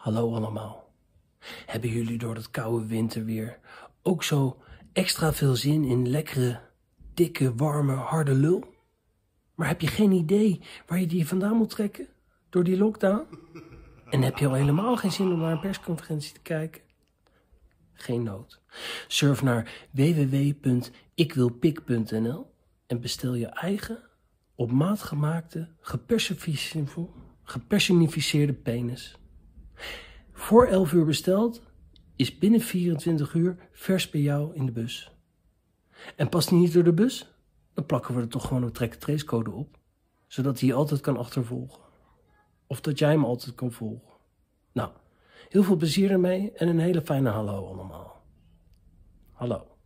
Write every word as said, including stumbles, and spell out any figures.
Hallo allemaal. Hebben jullie door dat koude winterweer ook zo extra veel zin in lekkere, dikke, warme, harde lul? Maar heb je geen idee waar je die vandaan moet trekken door die lockdown? En heb je al helemaal geen zin om naar een persconferentie te kijken? Geen nood. Surf naar w w w punt ikwilpik punt n l en bestel je eigen, op maat gemaakte, gepersonificeerde penis. Voor elf uur besteld, is binnen vierentwintig uur vers bij jou in de bus. En past die niet door de bus? Dan plakken we er toch gewoon een track-and-trace code op, zodat hij je altijd kan achtervolgen. Of dat jij hem altijd kan volgen. Nou, heel veel plezier ermee en een hele fijne hallo allemaal. Hallo.